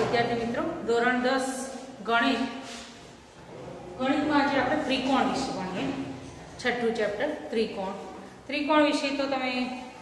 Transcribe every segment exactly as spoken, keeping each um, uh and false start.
विद्यार्थी मित्रों धोरण दस गणित गणित में आज आप त्रिकोण विषय भणीए छठू चैप्टर त्रिकोण त्रिकोण विषय तो तमे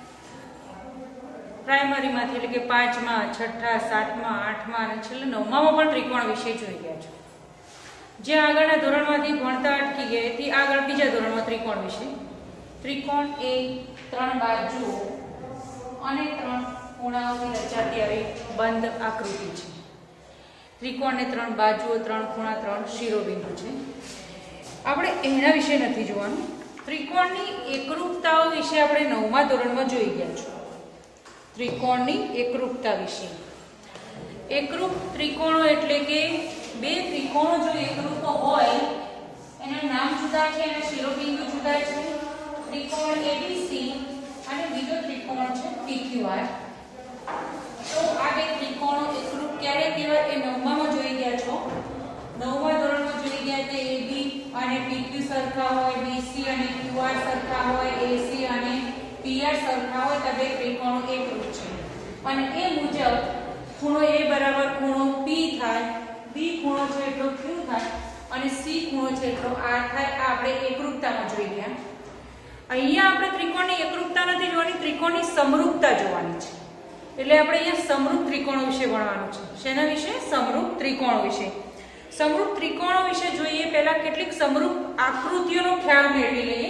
प्राइमरी में एटले के पांचमा छठा सातमा आठमा अने छेल्ले नवमा में पण त्रिकोण विषय जोई गया छो। जे आगळना धोरणमांथी भणता अटकी गया थी आगळ बीजा धोरणमां त्रिकोण विषय त्रिकोण ए त्रण बाजुओ अने त्रण खूणाओथी रचाती आवी बंध आकृति छे। त्रिकोण ने त्रण बाजुओ त्रण खूणा त्रण शिरोबिंदु छे। आपणे एना विषय नथी जोवानुं। त्रिकोणनी एकरूपताओ विषय आपणे नवमा धोरणमां जोई गया छो। त्रिकोणनी एकरूपता विषय एकरूप त्रिकोणो एटले के बे त्रिकोणो जो एकरूप होय एना नाम जुदा छे अने शिरोबिंदु जुदा छे। त्रिकोण एबीसी अने बीजो त्रिकोण छे पीक्यूआर। तो आ बे त्रिकोणो एकरूप क्यारे कहेवाय ए नवमा में जोई गया छो। नवमा धोरण में जोई गया ते एबी अने पीक्यू सरखा होय बीसी अने क्यूआर सरखा होय एसी अने पीआर सरखा होय तो बे त्रिकोणो एकरूप छे अने ए मुजब खूणो ए बराबर खूणो पी थाय बी खूणो छे એટલો क्यू थाय અને सी ખૂણો છે એટલો आर थाय। આ આપણે એકરૂપતામાં જોઈ ગયા। અહીંયા આપણે ત્રિકોણની એકરૂપતા નથી જોવાની, ત્રિકોણની સમરૂપતા જોવાની છે। એટલે આપણે અહીંયા સમરૂપ ત્રિકોણો વિશે ભણવાનું છે। શેના વિશે? સમરૂપ ત્રિકોણો વિશે। સમરૂપ ત્રિકોણો વિશે જોઈએ પહેલા કેટલીક સમરૂપ આકૃતિઓનો ખ્યાલ મેળવી લઈએ।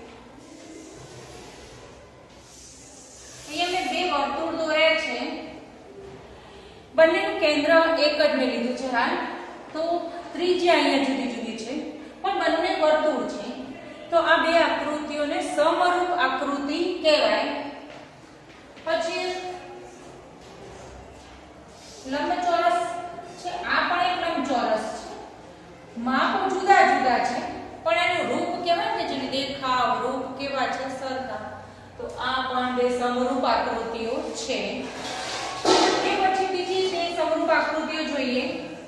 અહીંયા મેં બે વર્તુળ દોર્યા છે, બંનેનું કેન્દ્ર એક જ મેં લીધું છે હાલ, તો ત્રિજ્યા અહીંયા જુદી જુદી છે પણ બંને વર્તુળ છે। તો આ બે આકૃતિઓને સમરૂપ આકૃતિ કહેવાય। પછી લંબચોરસ છે, આ પણ એક લંબચોરસ છે, માપ જુદા જુદા છે પણ એનું રૂપ કેવા છે, જેને દેખાવ રૂપ કેવા છે સરખા। તો આ પણ બે સમરૂપ આકૃતિઓ છે। એ પછી બીજી બે સમરૂપ આકૃતિઓ જોઈએ।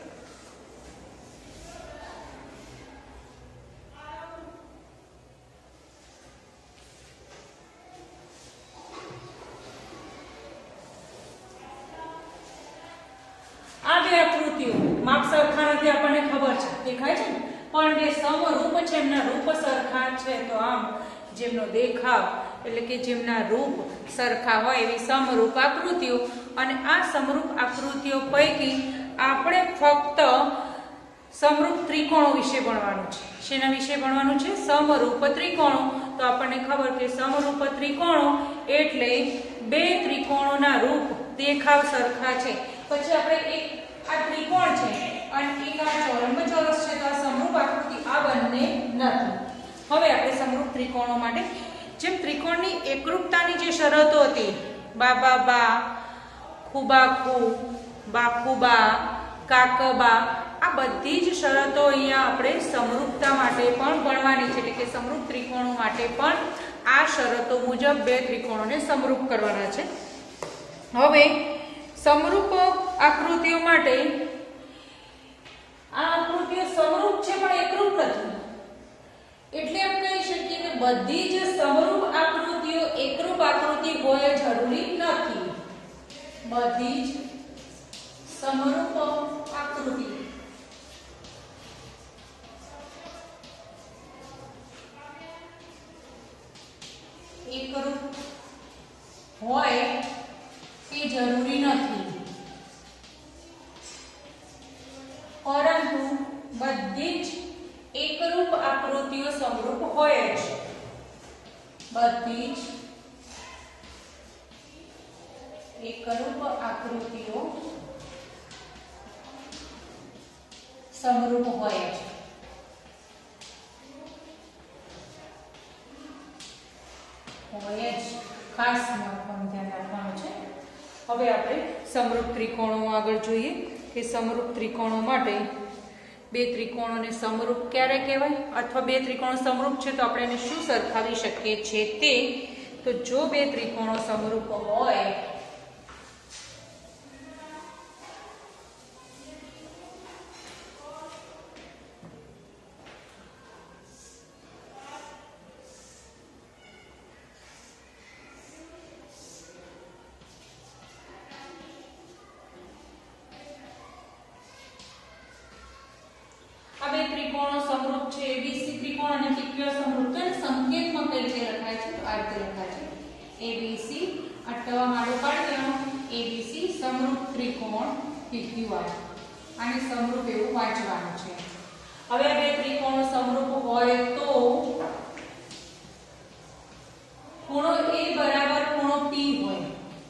આ બે આકૃતિઓ માપ સરખા નથી આપણને ખબર છે, દેખાય છે ને, પણ બે સમરૂપ છે, એમના રૂપ સરખા છે। તો આમ જેમનો દેખાવ એટલે કે જેમના રૂપ સરખા હોય એવી સમરૂપ આકૃતિઓ। અને આ સમરૂપ આકૃતિઓ પૈકી આપણે ફક્ત સમરૂપ ત્રિકોણો વિશે ભણવાનું છે। શેના વિશે ભણવાનું છે? સમરૂપ ત્રિકોણો। તો આપણને ખબર કે સમરૂપ ત્રિકોણો એટલે બે ત્રિકોણોના રૂપ દેખાવ સરખા છે। પછી આપણે એક આ ત્રિકોણ છે અને એક આ લંબચોરસ છે, તો આ સમરૂપ આકૃતિ આ બંને નથી। હવે આપણે સમરૂપ ત્રિકોણો માટે જેમ ત્રિકોણની એકરૂપતાની જે શરતો હતી બાબા બા ખૂબા ખૂ બાખુબા કાકબા આ બધી જ શરતો અહીંયા આપણે સમરૂપતા માટે પણ ભણવાની છે। એટલે કે સમરૂપ ત્રિકોણો માટે પણ આ શરતો મુજબ બે ત્રિકોણોને સમરૂપ કરવાના છે। હવે સમરૂપ આકૃતિઓ માટે આ આકૃતિઓ સમરૂપ છે પણ એકરૂપ નથી, એટલે એમ કહી શકીએ કે બધી જ સમરૂપ આકૃતિઓ એકરૂપ આકૃતિ હોય જરૂરી નથી। બધી જ સમરૂપ આકૃતિ એકરૂપ હોય એ જરૂરી નથી, પરંતુ બધી જ એકરૂપ આકૃતિઓ સમરૂપ હોય છે। બધી જ એકરૂપ આકૃતિઓ સમરૂપ હોય છે। હોય જ ખાસ મહત્વનું ધ્યાન રાખવાનું છે। હવે આપણે સમરૂપ ત્રિકોણો આગળ જોઈએ કે સમરૂપ ત્રિકોણો માટે બે ત્રિકોણોને સમરૂપ ક્યારે કહેવાય અથવા બે ત્રિકોણો સમરૂપ છે તો આપણે એને શું સરખાવી શકીએ છીએ તે। તો જો બે ત્રિકોણો સમરૂપ હોય ત્રિકોણ અને પીક્યુ સમરૂપ તો સંકેતમાં કઈ રીતે લખાય છે તો આ રીતે લખાય છે એબીસી અટવા મારો પાડી દેવાનો એબીસી સમરૂપ ત્રિકોણ પીક્યુઆર આને સમરૂપ એવું વાંચવાનું છે હવે બે ત્રિકોણો સમરૂપ હોય તો ખૂણો A બરાબર ખૂણો P હોય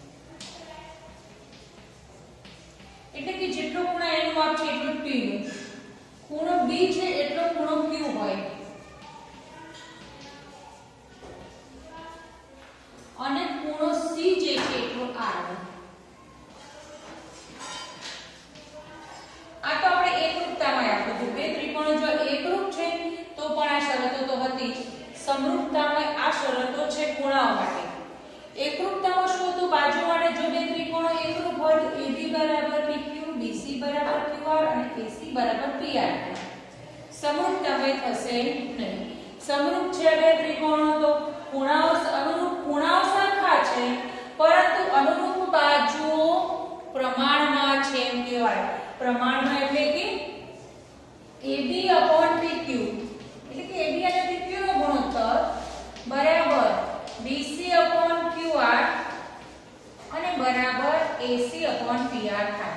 એટલે કે જેટલો ખૂણો A નું માપ છે એટલું P નું ખૂણો B છે એટલો ખૂણો Q હોય અને ખૂણો C જે છે એટલો R હોય આ તો આપણે એકરૂપતામાં આપ્યું બે ત્રિકોણો જો એકરૂપ છે તો પણ આ શરતો તો હતી જ સમરૂપતામાં આ શરતો છે ખૂણાઓ માટે એકરૂપતામાં શું હતું બાજુ માટે જો બે ત્રિકોણો એકરૂપ હોય તો A B બરાબર P Q B C બરાબર Q R અને A C બરાબર P R સમરૂપતામાં થશે નહીં સમરૂપ છે બે ત્રિકોણો તો ખૂણાઓ અનુરૂપ ખૂણાઓ સરખા છે પરંતુ અનુરૂપ બાજુઓ પ્રમાણમાં છે એમ કહેવાય પ્રમાણમાં એટલે કે A B P Q એટલે કે A B અને P Q નો ગુણોત્તર બરાબર B C Q R અને બરાબર A C P R થાય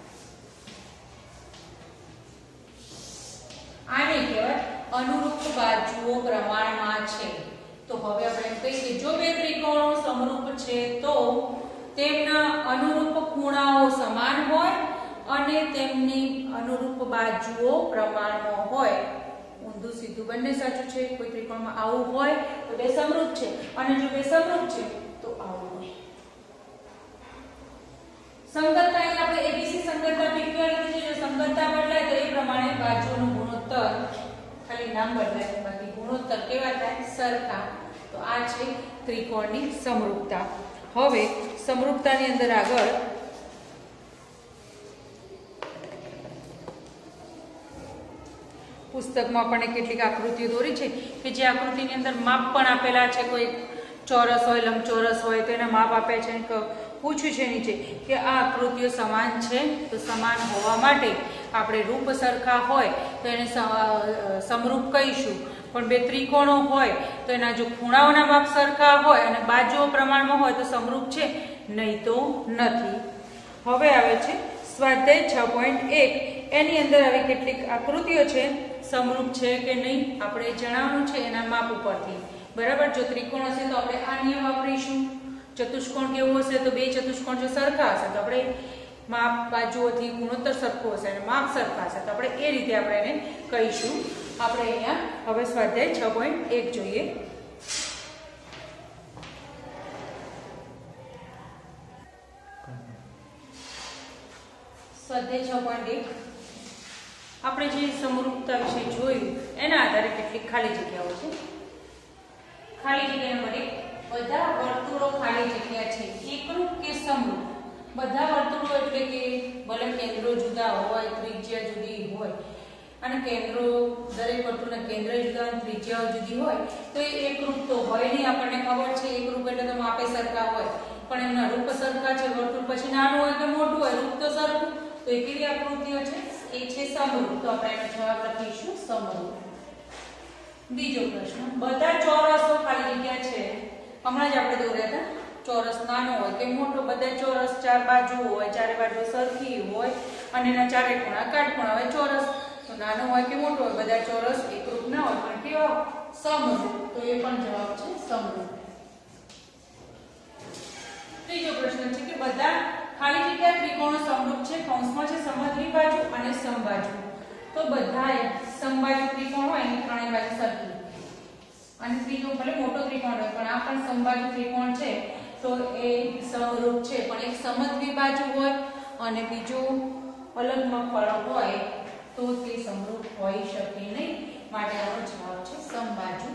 આને કહેવાય અનુરૂપ બાજુઓ પ્રમાણમાં છે તો હવે આપણે એમ કહીએ કે જો બે ત્રિકોણો સમરૂપ છે તો તેમના અનુરૂપ ખૂણાઓ સમાન હોય અને તેમની અનુરૂપ બાજુઓ પ્રમાણમાં હોય ઊંધું સીધું બંને સાચું છે કોઈ ત્રિકોણમાં આવું હોય તો બે સમરૂપ છે અને જો બે સમરૂપ છે તો આવું હોય સંગતતા એટલે આપણે એબીસી સંગતતા પીક્યુ લીધી છે જો સંગતતા બદલાય તો એ પ્રમાણે બાજુઓનો ગુણોત્તર ખાલી નામ બદલાય બાકી ગુણોત્તર કેવા થાય સરખા તો આ છે ત્રિકોણની સમરૂપતા હવે સમરૂપતાની અંદર આગળ પુસ્તકમાં આપણને કેટલીક આકૃતિઓ દોરી છે કે જે આકૃતિની અંદર માપ પણ આપેલા છે કોઈ ચોરસ હોય લંબચોરસ હોય તો એના માપ આપ્યા છે પૂછ્યું છે નીચે કે આ આકૃતિઓ સમાન છે તો સમાન હોવા માટે આપણે રૂપ સરખા હોય તો એને સમરૂપ કહીશું પણ બે ત્રિકોણો હોય તો એના જો ખૂણાઓના માપ સરખા હોય અને બાજુઓ પ્રમાણમાં હોય તો સમરૂપ છે નહીં તો નથી હવે આવે છે સ્વાધ્યાય છ પોઈન્ટ એક એની અંદર આવી કેટલીક આકૃતિઓ છે સમરૂપ છે કે નહીં આપણે જણાવવાનું છે એના માપ ઉપરથી બરાબર જો ત્રિકોણ હશે તો આપણે આ નિયમ વાપરીશું ચતુષ્કોણ કેવું હશે તો બે ચતુષ્કોણ જો સરખા હશે તો આપણે માપ બાજુઓથી ગુણોત્તર સરખો હશે અને માપ સરખા હશે તો આપણે એ રીતે આપણે એને કહીશું આપણે અહીંયા હવે સ્વાધ્યાય છ પોઈન્ટ એક જોઈએ સ્વાધ્યાય છ પોઈન્ટ એક આપણે જે સમરૂપતા વિશે જોયું એના આધારે કેટલીક ખાલી જગ્યાઓ છે ખાલી જગ્યા નંબર એક બધા વર્તુળો ખાલી જગ્યા છે એકરૂપ કે સમરૂપ બધા વર્તુળો એટલે કે ભલે કેન્દ્રો જુદા હોય ત્રિજ્યા જુદી હોય અને કેન્દ્રો દરેક વર્તુળના કેન્દ્ર જુદા અને ત્રિજ્યાઓ જુદી હોય તો એ એકરૂપ તો હોય નહીં આપણને ખબર છે એકરૂપ એટલે તો માપે સરખા હોય પણ એમના રૂપ સરખા છે વર્તુળ પછી નાનું હોય કે મોટું હોય રૂપ તો સરખું તો એ કેવી આકૃતિઓ છે એ છે સમરૂપ તો આપણે એનો જવાબ લખીશું સમરૂપ બીજો પ્રશ્ન બધા ચોરસો ખાલી જગ્યા છે હમણાં જ આપણે દોર્યા હતા ચોરસ નાનો હોય કે મોટો બધા ચોરસ ચાર બાજુ હોય ચારે બાજુ સરખી હોય અને એના ચારે ખૂણા કાટખૂણા હોય ચોરસ તો નાનો હોય કે મોટો હોય બધા ચોરસ એકરૂપ ના હોય પણ કેવા સમરૂપ તો એ પણ જવાબ છે સમરૂપ ત્રીજો પ્રશ્ન છે કે બધા ખાલી જગ્યા ત્રિકોણો સમરૂપ છે કૌંસમાં છે સમદ્વિ બાજુ અને સમબાજુ તો બધાય સમબાજુ ત્રિકોણ હોય એની ત્રણેય બાજુ સરખી અને ત્રીજો ભલે મોટો ત્રિકોણ હોય પણ આ પણ સમબાજુ ત્રિકોણ છે તો એ સમરૂપ છે પણ એક સમદ્વિ બાજુ હોય અને બીજો અલગમાં ફળ હોય તો તે સમરૂપ હોઈ શકે નહીં માટે આનો જવાબ છે સમબાજુ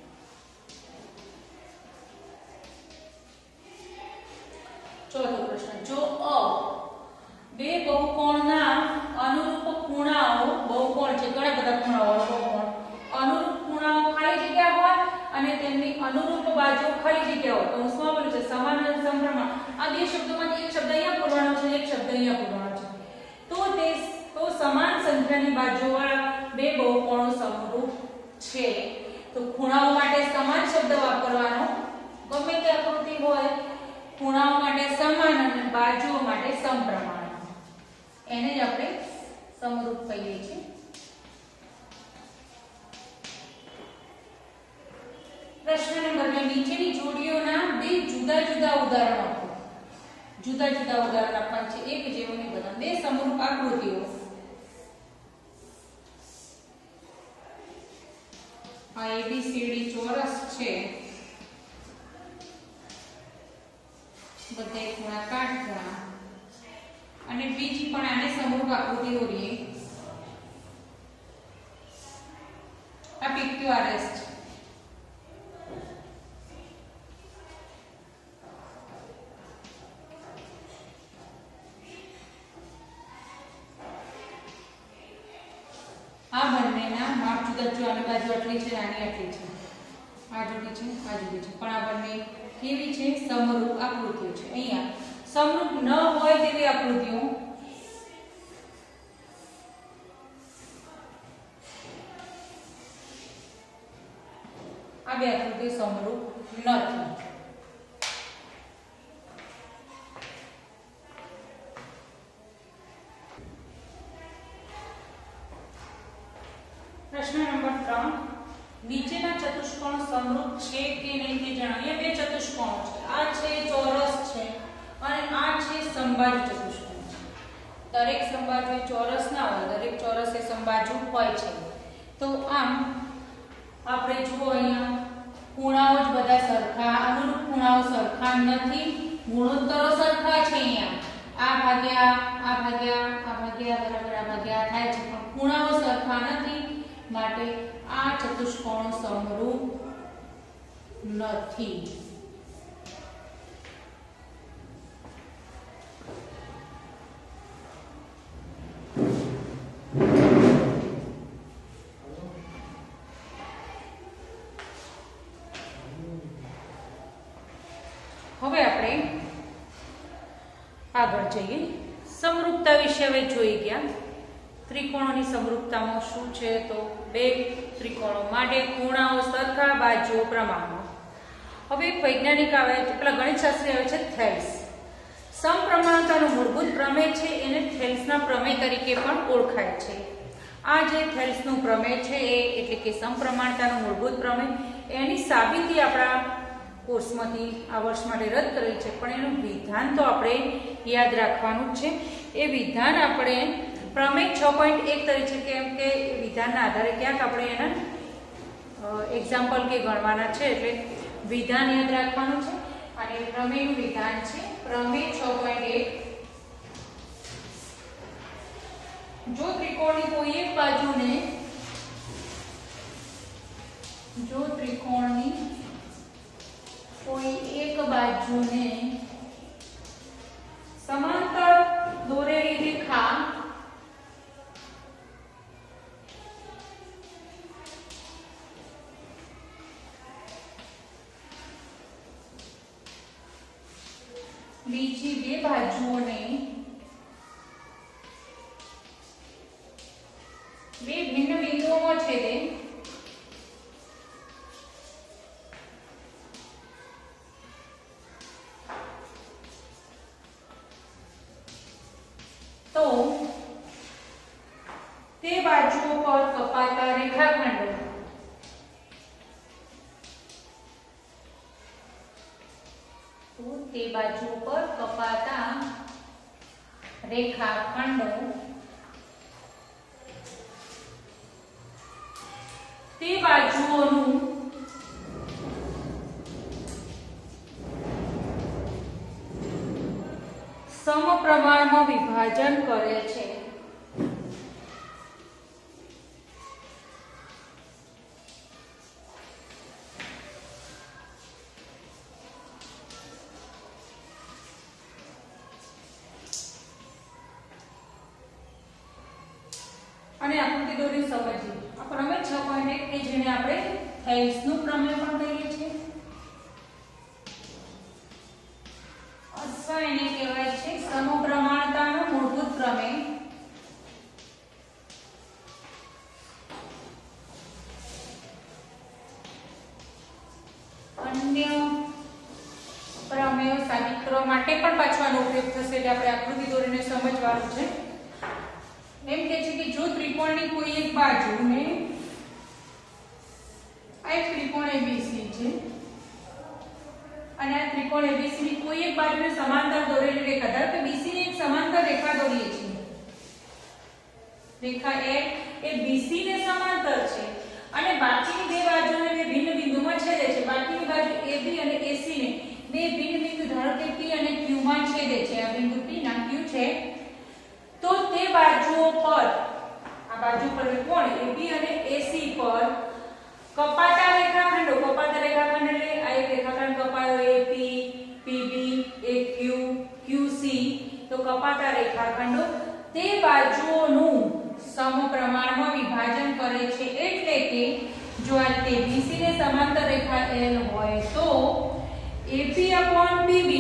ચોથો પ્રશ્ન જો અ બે બહુકોણના અનુરૂપ ખૂણાઓ બહુકોણ છે ઘણા બધા ખૂણાઓ બહુકોણ અનુરૂપ ખૂણાઓ ખાલી જગ્યા હોય અને તેમની અનુરૂપ બાજુ ખાલી જગ્યા હોય કૌંસમાં બોલું છે સમાન અને સમપ્રમાણ આ બે શબ્દોમાંથી એક શબ્દ અહીંયા પૂરવાનો છે એક શબ્દ અહીંયા પૂરવાનો છે તો તે તો સમાન સંખ્યાની બાજુવાળા બે બહુકોણો સમરૂપ છે ખૂણાઓ માટે સમાન શબ્દ વાપરવાનો, ગમે તે આકૃતિ હોય ખૂણાઓ માટે સમાન અને બાજુઓ માટે સમપ્રમાણ, એને જ આપણે સમરૂપ કહીએ છીએ. પ્રશ્ન નંબર બે, નીચેની જોડીઓના બે જુદા જુદા ઉદાહરણો આપો. જુદા જુદા ઉદાહરણ આપવાના છે, એક જેવું નહીં બધા, બે સમરૂપ આકૃતિઓ. આ એબીસીડી ચોરસ છે, બધા ખૂણા કાટખૂણા, અને બીજી પણ આને સમરૂપ આકૃતિ દોરીએ. આ પીક્યુઆરએસ છે. આ બંનેના માપ જુદા જુદા, આની બાજુ આટલી છે, આની આટલી છે, આ જુદી છે, આ જુદી છે, પણ આ બંને કેવી છે? સમરૂપ આકૃતિઓ છે. અહીંયા સમરૂપ ન હોય તેવી આકૃતિઓ આ બે આકૃતિઓ સમરૂપ નથી. પ્રશ્ન નંબર ત્રણ, નીચેના ચતુષ્કોણ સમરૂપ છે કે નહીં તે જણાવો. બે ચતુષ્કોણો છે, આ છે ચોરસ છે અને આ છે સમબાજુ ચતુષ્કોણ છે. દરેક સમબાજુ એ ચોરસ ના હોય, દરેક ચોરસ એ સમબાજુ હોય છે. તો આમ આપણે જુઓ અહીંયા ખૂણાઓ જ બધા સરખા, અનુરૂપ ખૂણાઓ સરખા નથી, ગુણોત્તરો સરખા છે. અહીંયા આ ભાગ્યા આ ભાગ્યા આ ભાગ્યા બરાબર આ ભાગ્યા થાય છે, પણ ખૂણાઓ સરખા નથી, માટે આ ચતુષ્કોણો સમરૂપ નથી. હવે આપણે આગળ જઈએ. સમરૂપતા વિશે હવે જોઈ ગયા. ત્રિકોણોની સમરૂપતામાં શું છે? તો બે ત્રિકોણો માટે ખૂણાઓ સરખા, બાજુઓ પ્રમાણમાં. હવે એક વૈજ્ઞાનિક આવે છે, પેલા ગણિતશાસ્ત્રી આવે છે થેલ્સ. સમપ્રમાણતાનું મૂળભૂત પ્રમેય છે, એને થેલ્સના પ્રમેય તરીકે પણ ઓળખાય છે. આ જે થેલ્સનું પ્રમેય છે એ એટલે કે સમપ્રમાણતાનું મૂળભૂત પ્રમેય, એની સાબિતી આપણા કોર્સમાંથી આ વર્ષ માટે રદ કરેલ છે, પણ એનું વિધાન તો આપણે યાદ રાખવાનું જ છે. એ વિધાન આપણે પ્રમેય છ પોઈન્ટ એક તરીકે, કેમ કે વિધાનના આધારે ક્યાંક આપણે એના એક્ઝામ્પલ કે ગણવાના છે, એટલે વિધાન યાદ રાખવાનું છે. અને પ્રમેયનું વિધાન છે પ્રમેય છ પોઈન્ટ એક. જો ત્રિકોણની કોઈ એક બાજુને જો ત્રિકોણની કોઈ એક બાજુને સમાંતર દોરેલી રેખા બીજી બે બાજુઓને બે ભિન્ન બિંદુઓમાં છેદે તો તે બાજુઓ પર કપાતા રેખાખંડો તો તે બાજુ પર કપાતા રેખાખંડો તે બાજુઓનું સમપ્રમાણમાં વિભાજન કરે છે. અને આકૃતિ દોરી સમજીએ. આ પ્રમેય છ પોઈન્ટ એક કે જેને આપણે થેલ્સનું પ્રમેય પણ કહીએ છીએ, અથવા એને કહેવાય છે સમપ્રમાણતાનો મૂળભૂત પ્રમેય. પણ પાછો આનો ઉપયોગ થશે એટલે આપણે આકૃતિ દોરીને સમજવાનું છે. એમ કહે છે કે જો ત્રિકોણની કોઈ એક બાજુને આ એક ત્રિકોણ એબીસી છે અને આ ત્રિકોણ એબીસી ની કોઈ એક બાજુને સમાંતર દોરેલી રેખા, ધારો કે બીસી ની એક સમાંતર રેખા દોરીએ છીએ. રેખા એ એ બીસી ને સમાંતર છે અને બાકીની બે બાજુને બે ભિન્ન બિંદુમાં છેદે છે. બાકીની બાજુ એબી અને એસી ને બે ભિન્ન બિંદુ ધારો કે P અને Q માં છેદે છે. આ બિંદુ P ના Q છે, તો તે બાજુઓ પર આ બાજુ પર કોણ એબી અને એસી પર કપાતા રેખાખંડો, કપાતા રેખાખંડ એટલે આ એક રેખાખંડ કપાયો એપી, પીબી, એક્યુ, ક્યુસી, તો કપાતા રેખાખંડો તે બાજુઓનું સમપ્રમાણમાં વિભાજન કરે છે. એટલે કે જો આ તે બીસી ને સમાંતર રેખા L હોય તો A P upon P B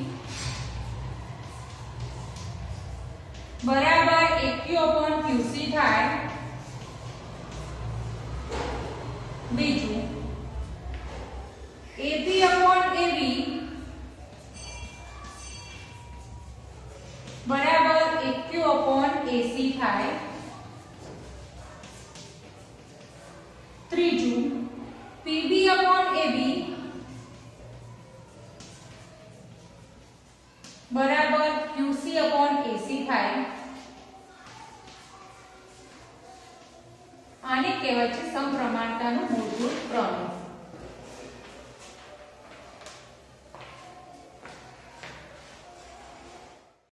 બરાબર A Q upon Q C થાય. બીજું A P upon A B બરાબર A Q upon A C થાય. ત્રીજું P B upon A B બરાબર Q C upon A C થાય. આને કહેવાય છે સમપ્રમાણતાનું મૂળભૂત પ્રમેય.